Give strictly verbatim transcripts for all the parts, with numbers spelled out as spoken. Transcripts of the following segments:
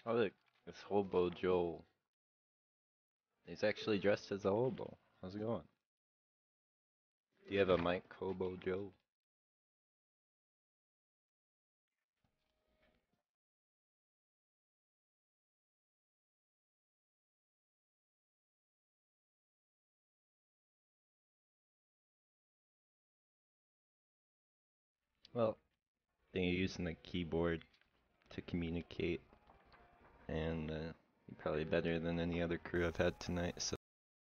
Oh look, it's Hobo Joel. He's actually dressed as a hobo. How's it going? Do you have a mic, Hobo Joe? Well, I think you're using the keyboard to communicate, and uh, you're probably better than any other crew I've had tonight, so.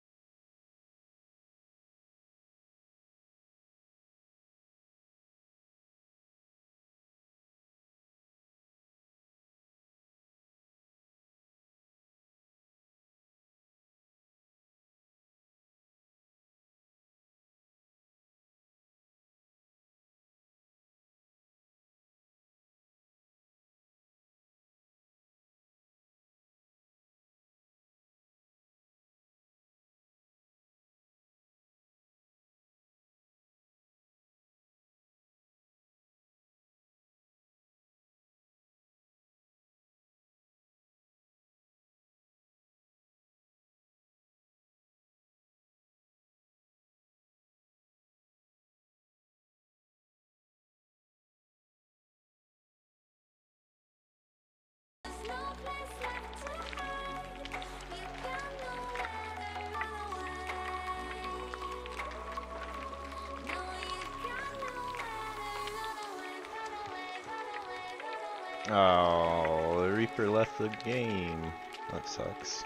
Oh, the Reaper left the game. That sucks.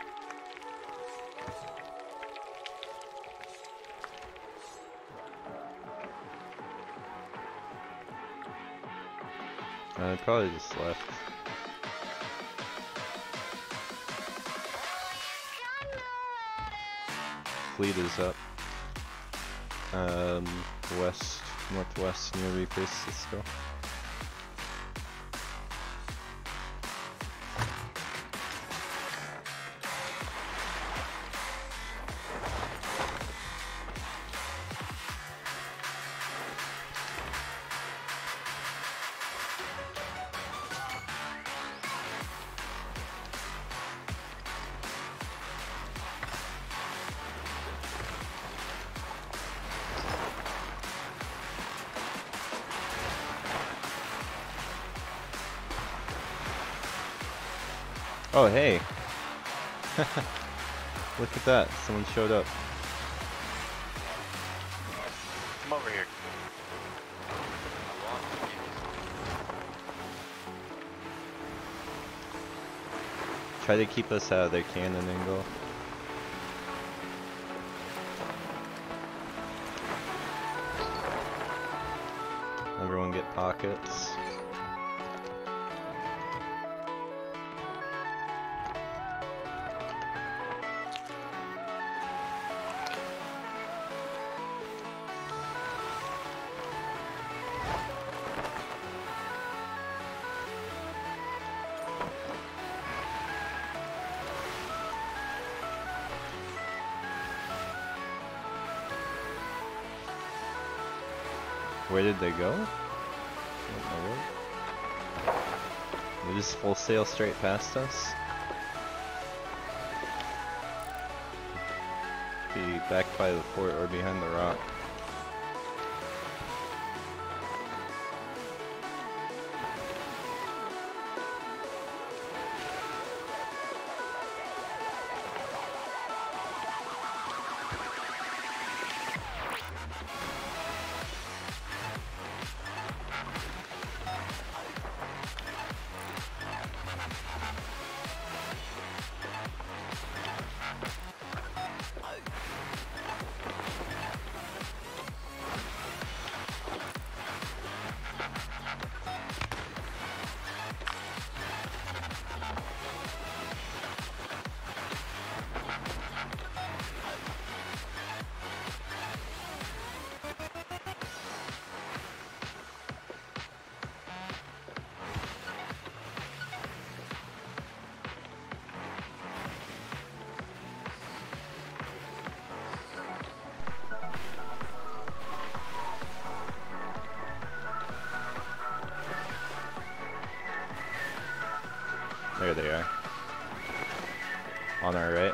I probably just left. Fleet is up. Um, west, northwest near Reaper, Cisco. Oh, hey. Look at that. Someone showed up. Come over here. Try to keep us out of their cannon angle. Everyone get pockets. Where did they go? They just full sail straight past us. Be back by the fort or behind the rock. On our right.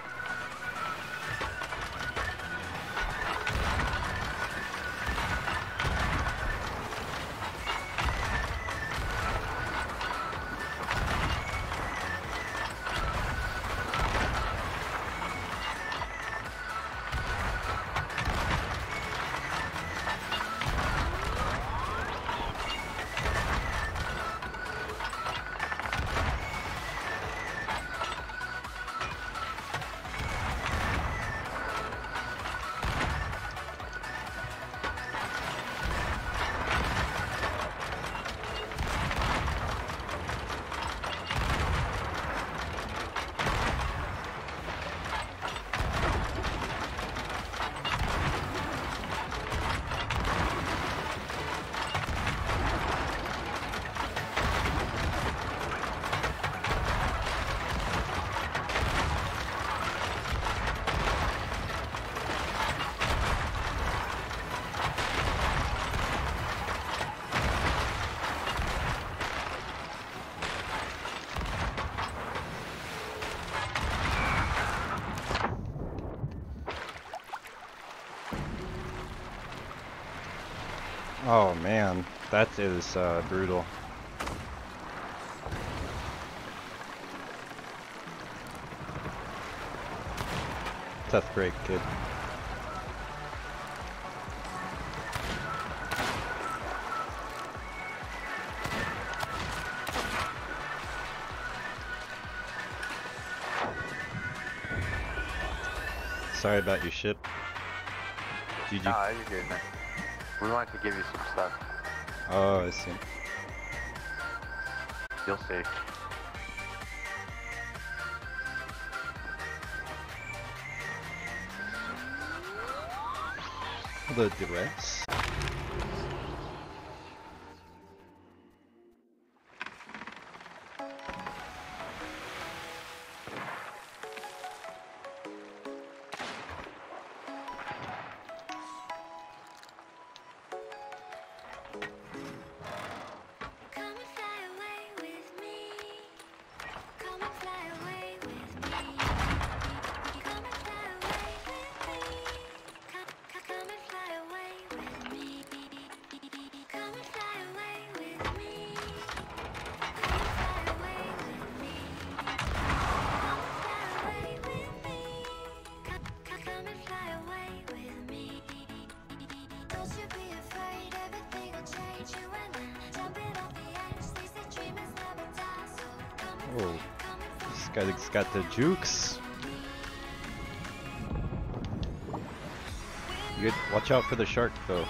Oh man, that is uh, brutal. Tough break, kid. Sorry about your ship. G G. Nah, you're good, man. We wanted to give you some stuff. Oh, I see. You'll see. The duress. Oh, this guy's got the jukes. You good? Watch out for the shark though.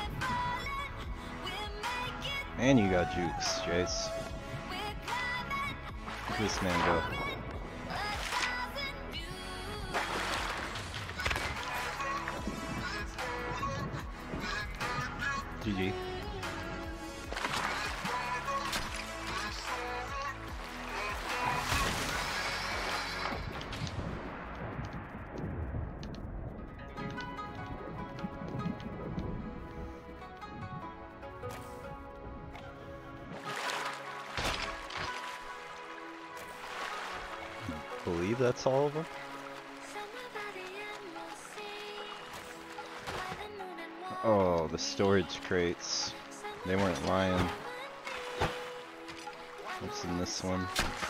And you got jukes, Jace. Look at this man go. G G. Believe that's all of them? Oh, the storage crates. They weren't lying. What's in this one?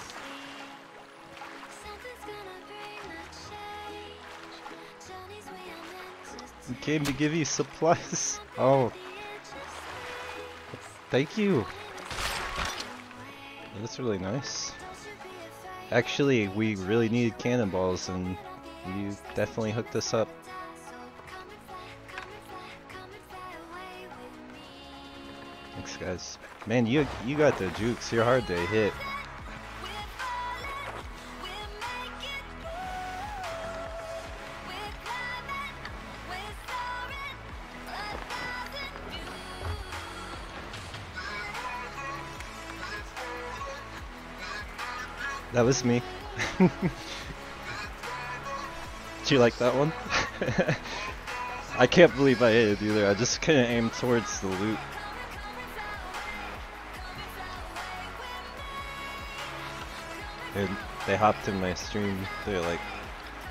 We came to give you supplies. Oh. Thank you. That's really nice. Actually, we really needed cannonballs, and you definitely hooked us up. Thanks, guys. Man, you you got the jukes. You're hard to hit. That was me. Did you like that one? I can't believe I hit it either. I just couldn't aim towards the loot. And they hopped in my stream. They're like,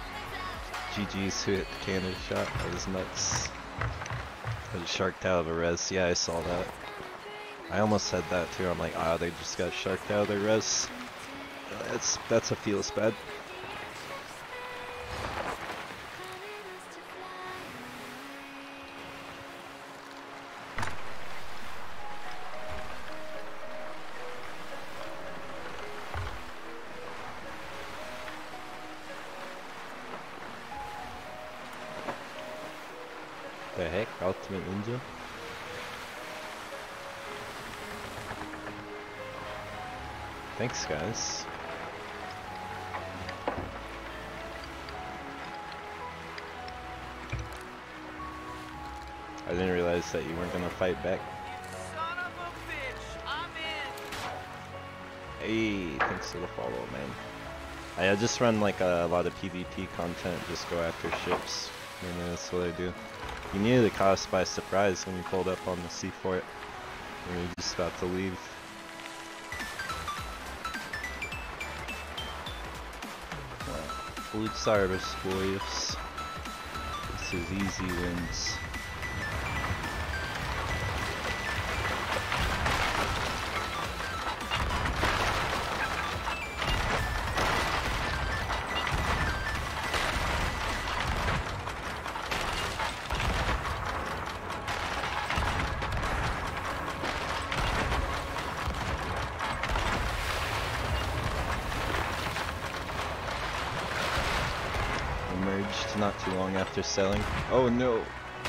G G's who hit the cannon shot. That was nuts. Got sharked out of a res. Yeah, I saw that. I almost said that too. I'm like, ah, they just got sharked out of their res. That's that's a feels bad. The heck? Ultimate Ninja? Thanks, guys. I didn't realize that you weren't gonna fight back. Son of a bitch, I'm in. Hey, thanks for the follow, man. I uh, just run like a, a lot of PvP content, just go after ships. You know, that's what I do. You needed to caught us by surprise when you pulled up on the sea fort. We were just about to leave. Food service, boys. This is easy wins. Emerged not too long after selling. Oh no!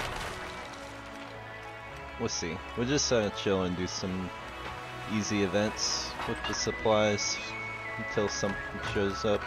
We'll see. We'll just uh, chill and do some easy events with the supplies until something shows up.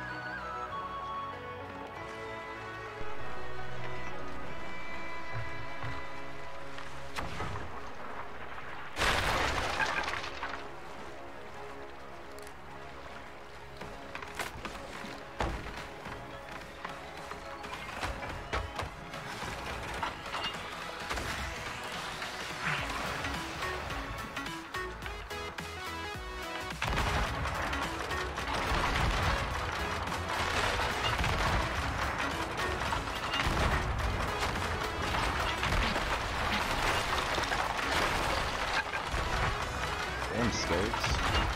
Damn, scouts.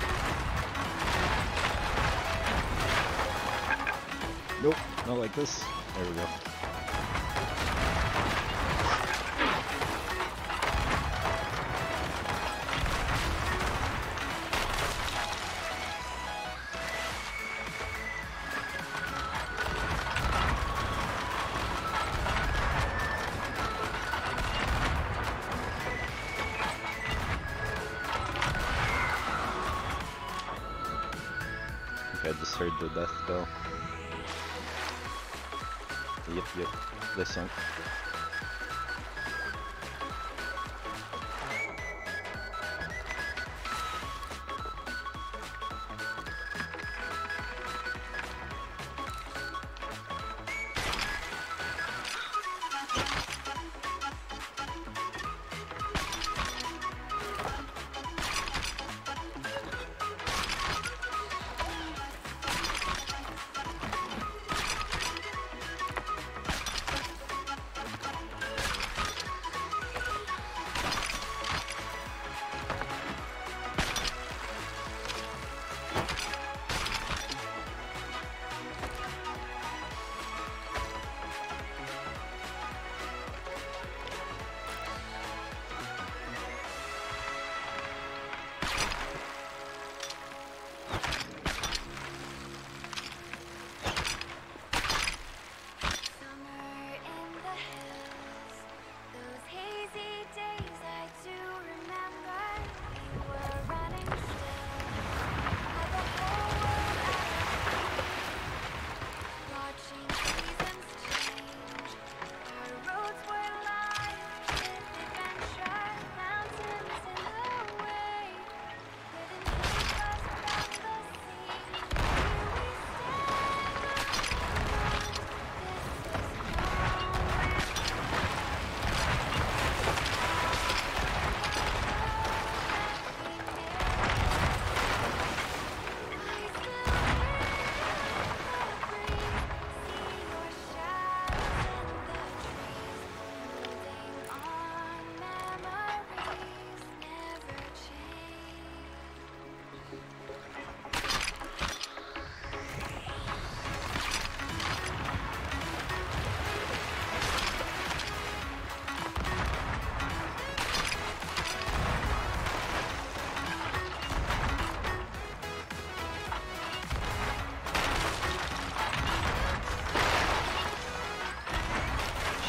Nope, not like this. There we go. I just heard the death bell. Yep, yep. This one.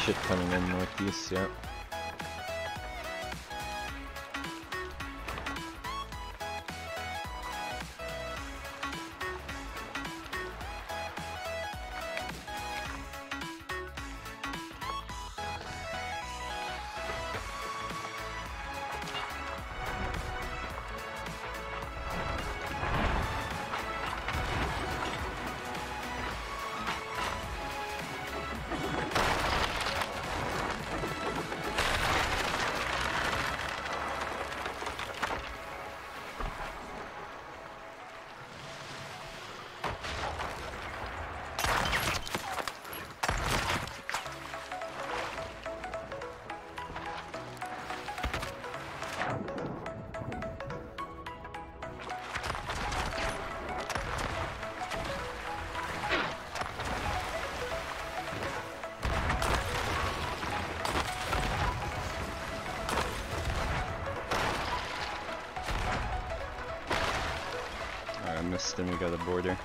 shit coming in northeast, yeah. I missed him, we got a border.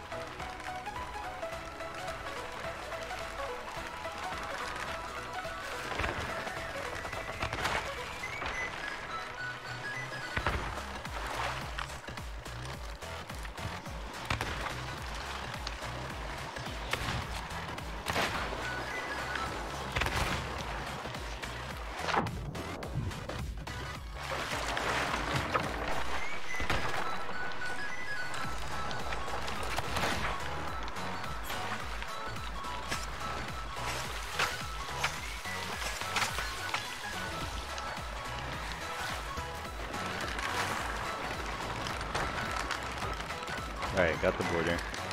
Alright, got the border.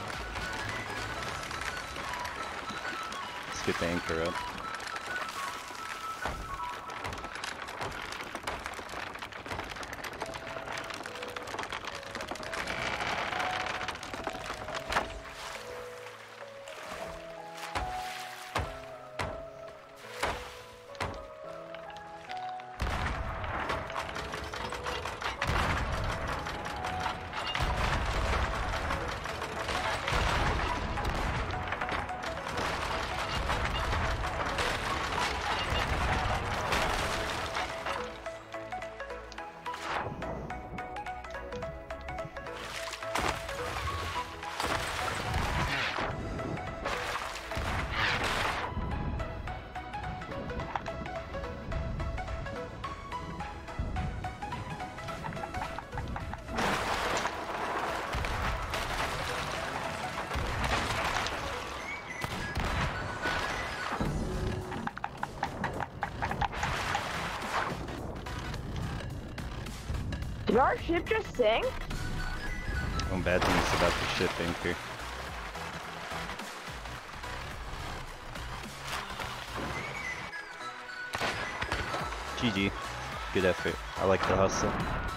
Let's get the anchor up. Did our ship just sink? Oh, bad things about the ship anchor. G G. Good effort. I like the hustle.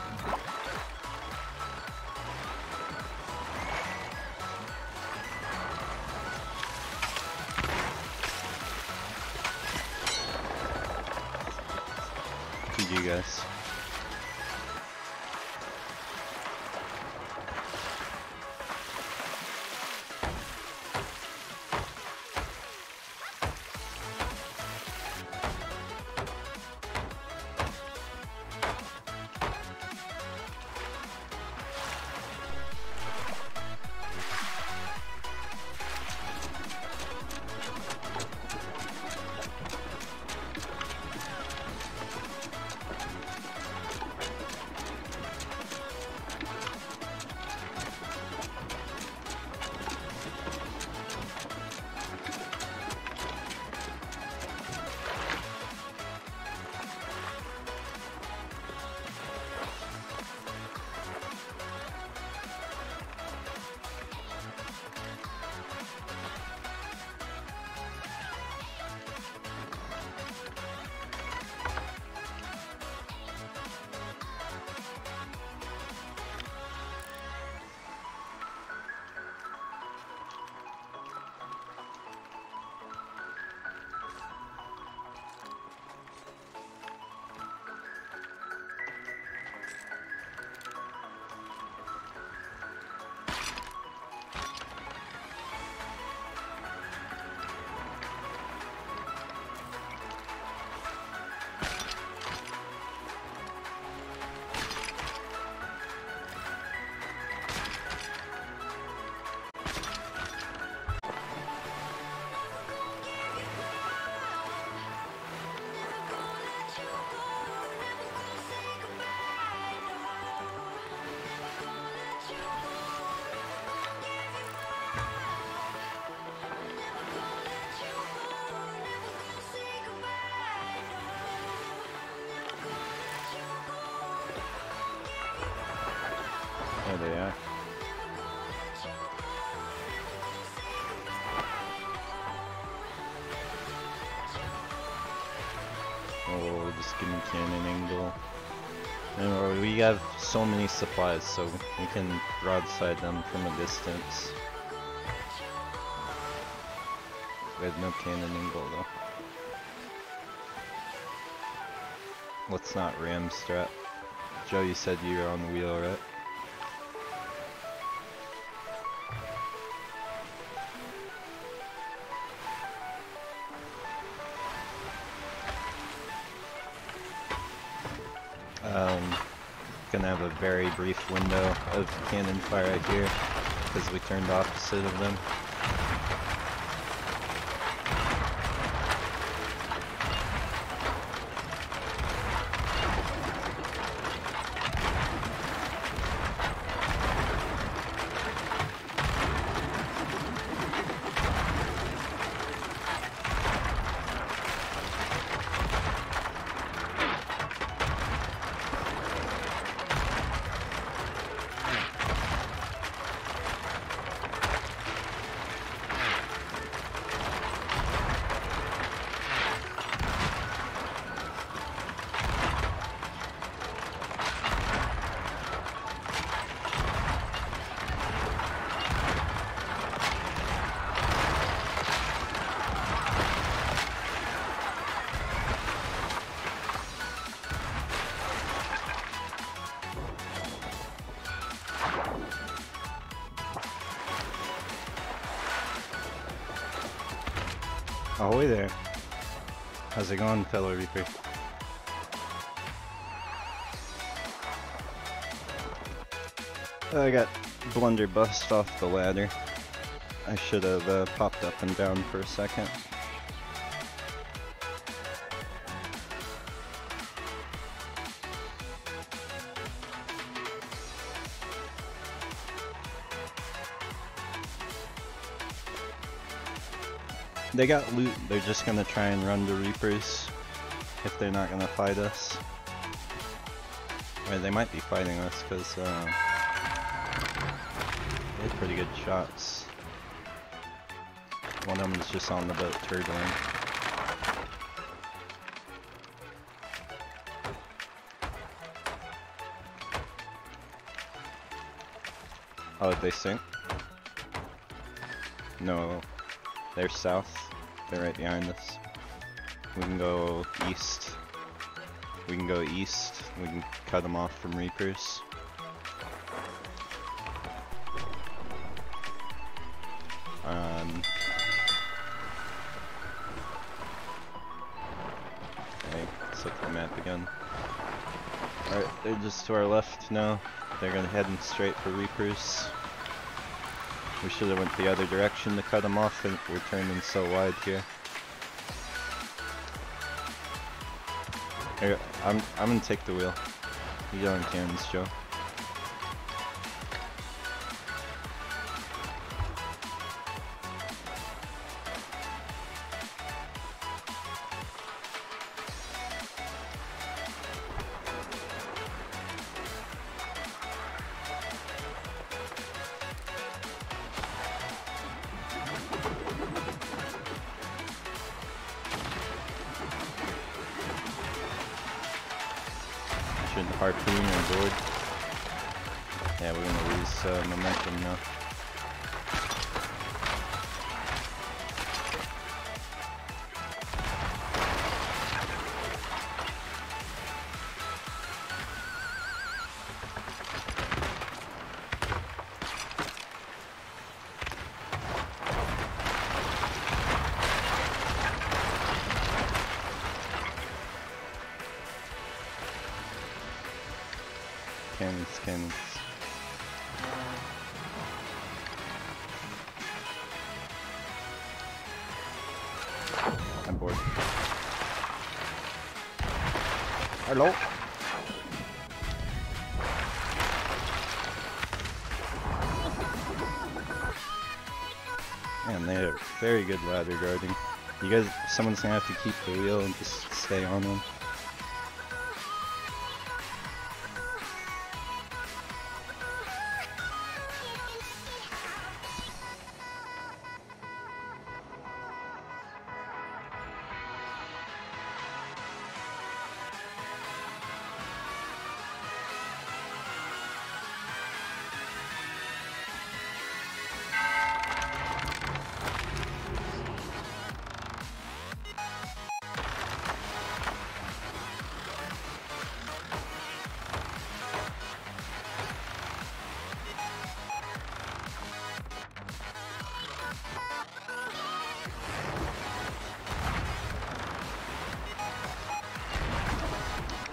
G G, guys. yeah. Oh, just give me cannon angle. And we have so many supplies, so we can broadside them from a distance. We have no cannon angle though. Let's not ram strat. Joe, you said you were on the wheel, right? Um, gonna have a very brief window of cannon fire right here because we turned opposite of them. Ahoy there. How's it going, fellow Reaper? I got blunderbust off the ladder. I should have uh, popped up and down for a second. They got loot, they're just gonna try and run the Reapers if they're not gonna fight us. Or they might be fighting us because uh, they had pretty good shots. One of them is just on the boat turtling. Oh, did they sink? No, they're south. They're right behind us. We can go east. We can go east. We can cut them off from Reapers. Um. Okay, let's look at the map again. Alright, they're just to our left now. They're gonna head straight for Reapers. We should have went the other direction to cut them off, and we're turning so wide here. Here, I'm I'm gonna take the wheel. You go in cannons, Joe. Harpoon or board. Yeah, we're gonna lose uh, momentum now. Cannons, cannons. I'm bored. Hello? Man, they are very good ladder guarding. You guys, someone's gonna have to keep the wheel and just stay on them.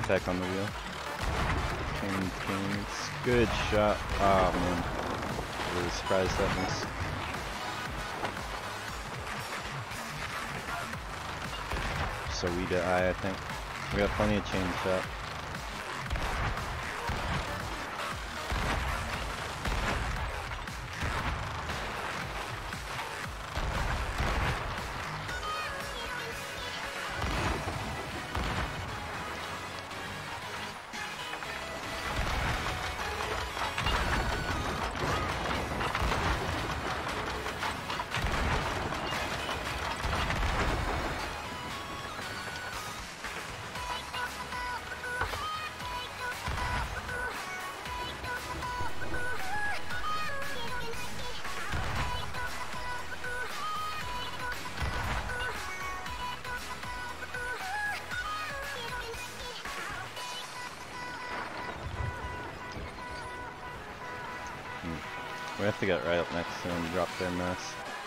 backpack on the wheel. Chain Kings. Good shot. Oh man. Really surprised that missed. So we did I, I think. We got plenty of chain shot. We have to get right up next to them, drop their mess.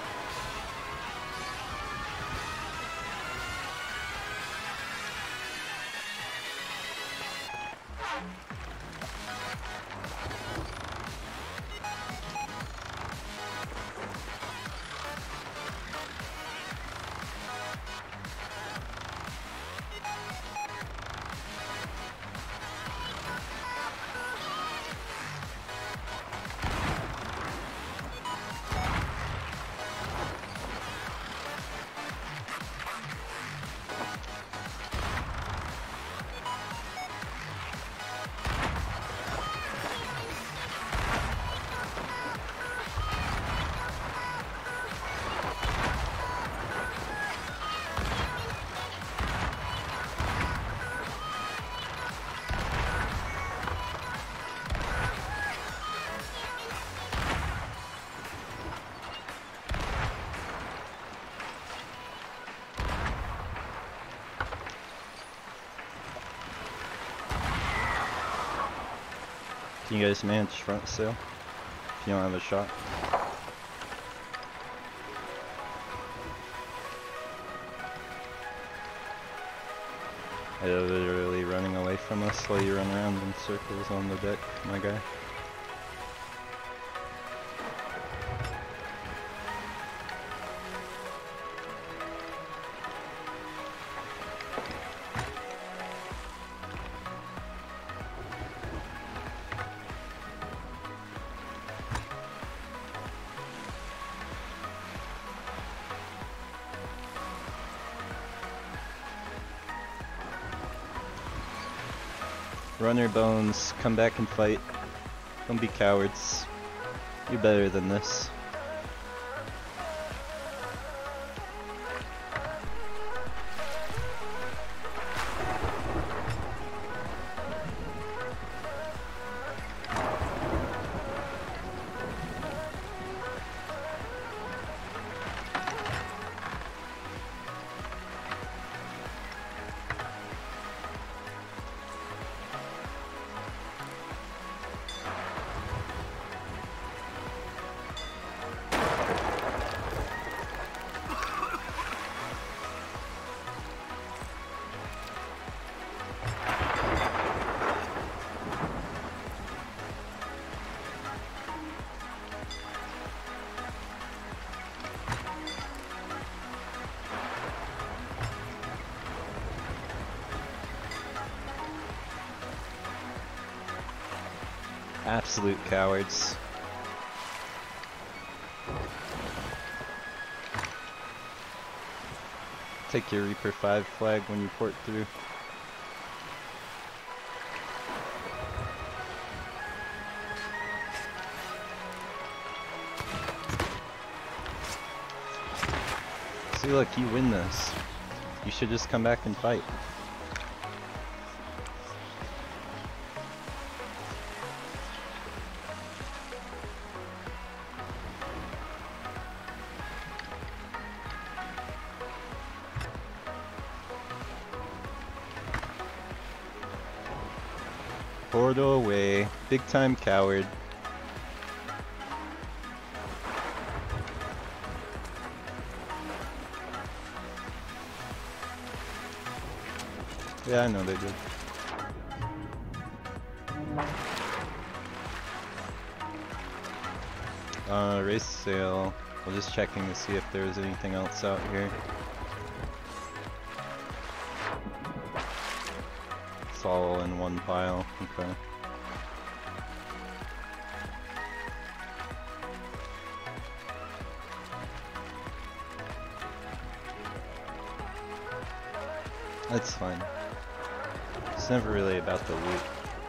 Can you guys manage front sail if you don't have a shot? They're literally running away from us while you run around in circles on the deck, my guy. Runner bones, come back and fight. Don't be cowards. You're better than this. Absolute cowards. Take your Reaper five flag when you port through. See, look, you win this. You should just come back and fight. Portal away. Big time coward. Yeah, I know they did. Uh, race sale. I was just checking to see if there was anything else out here. It's all in one pile. Okay. That's fine. It's never really about the loot.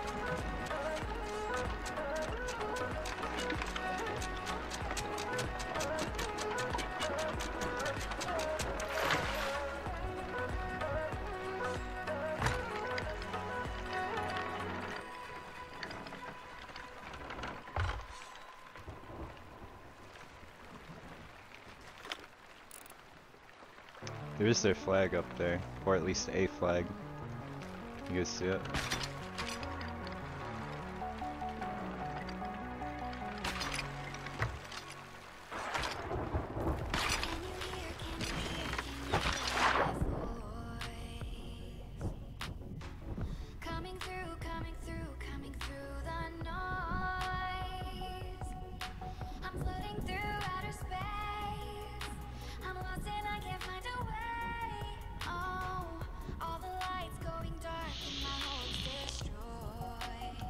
There is their flag up there, or at least a flag. You guys see it? Coming through, coming through, coming through the noise. I'm floating through outer space. I'm lost and I can't find a way. Oh, all the lights going dark and my hope's destroyed.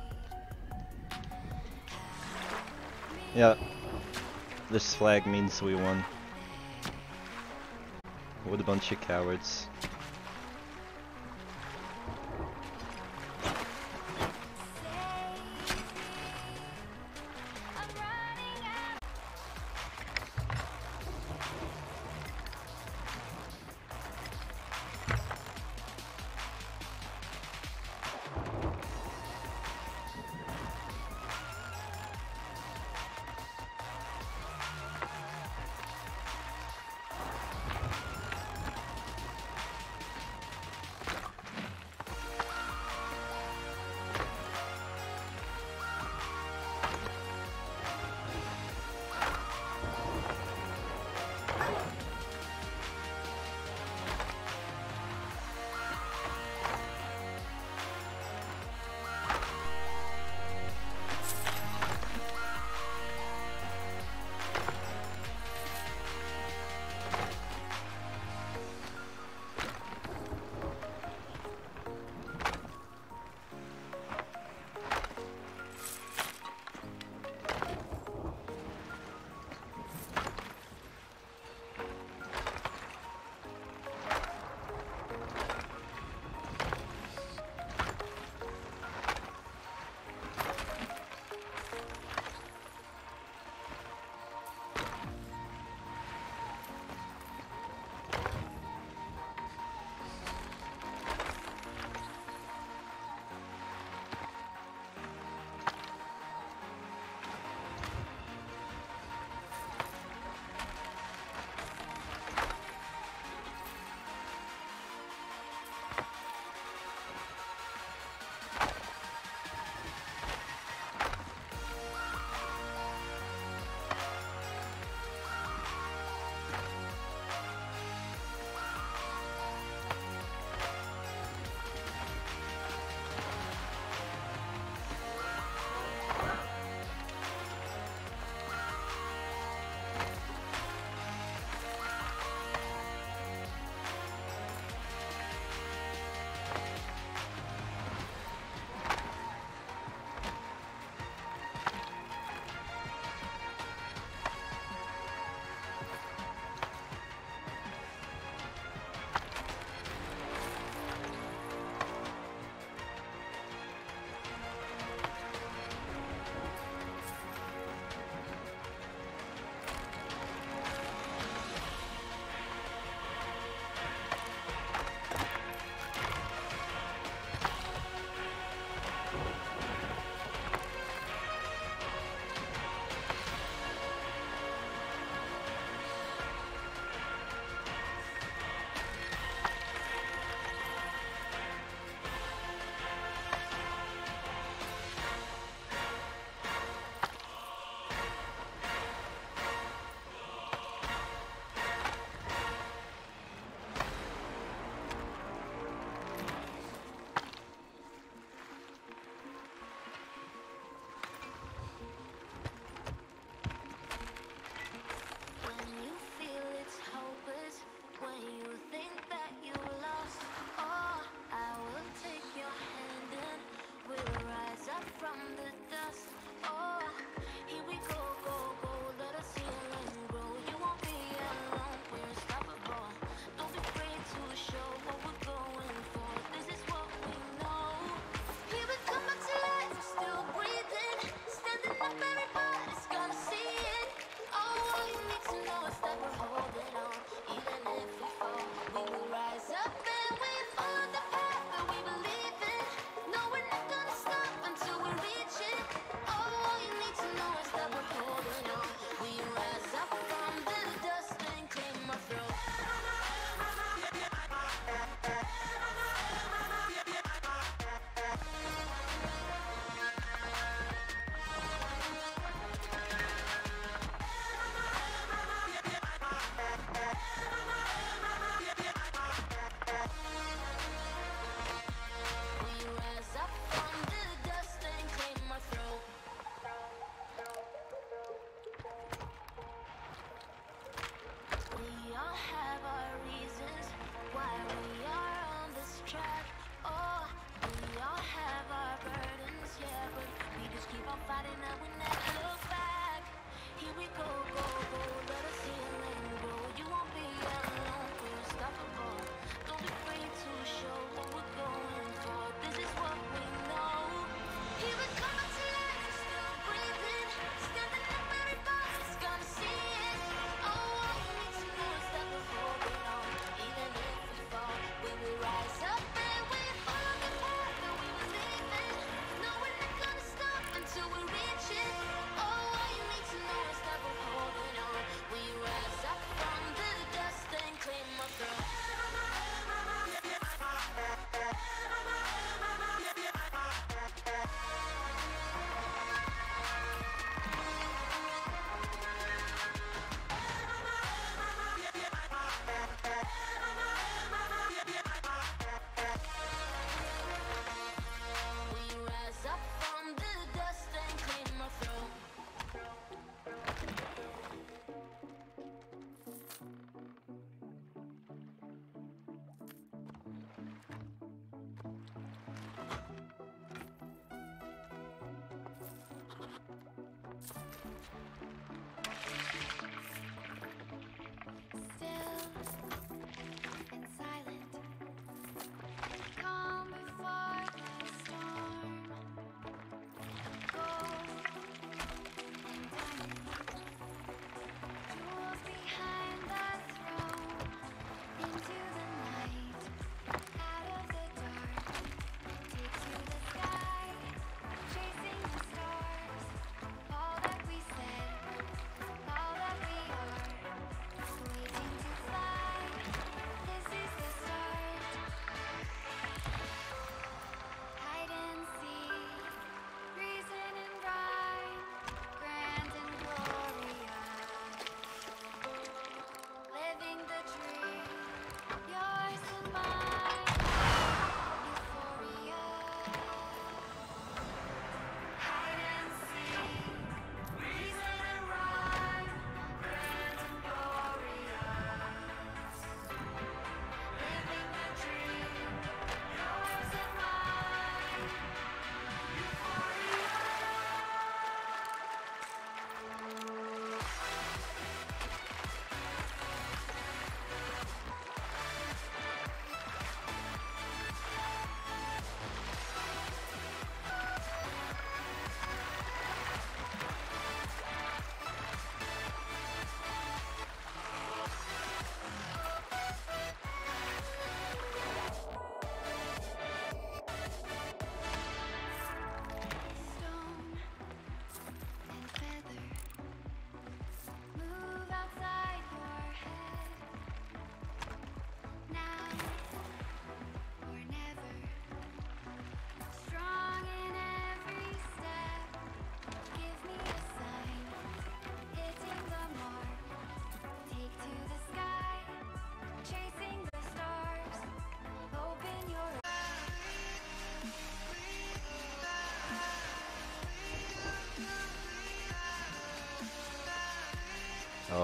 Yeah. This flag means we won. What a bunch of cowards. I'm running out.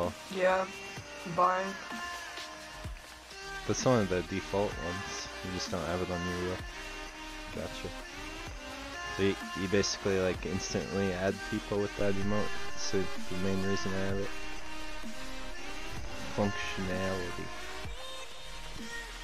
all. Yeah, buying. That's one of the default ones. You just don't have it on your wheel. Gotcha. So you, you basically like instantly add people with that emote. That's the, the main reason I have it. Functionality.